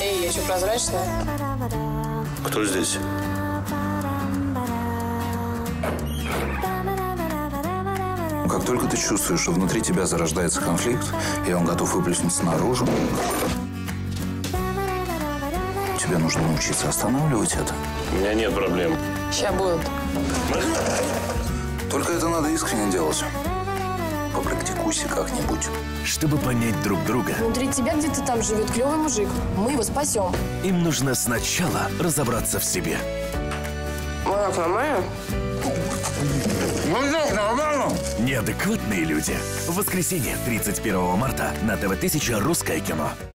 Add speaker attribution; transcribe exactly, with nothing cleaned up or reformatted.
Speaker 1: Эй, я что, прозрачная?
Speaker 2: Кто здесь?
Speaker 3: Как только ты чувствуешь, что внутри тебя зарождается конфликт, и он готов выплеснуться наружу, тебе нужно научиться останавливать это.
Speaker 2: У меня нет проблем.
Speaker 1: Ща будет.
Speaker 3: Только это надо искренне делать. Попрактикуйся как-нибудь.
Speaker 4: Чтобы понять друг друга,
Speaker 1: Внутри тебя где-то там живет клевый мужик. Мы его спасем.
Speaker 4: им нужно сначала разобраться в себе.
Speaker 1: Мужик, нормально?
Speaker 4: Неадекватные люди. В воскресенье, тридцать первого марта, на тэ вэ тысяча «Русское кино».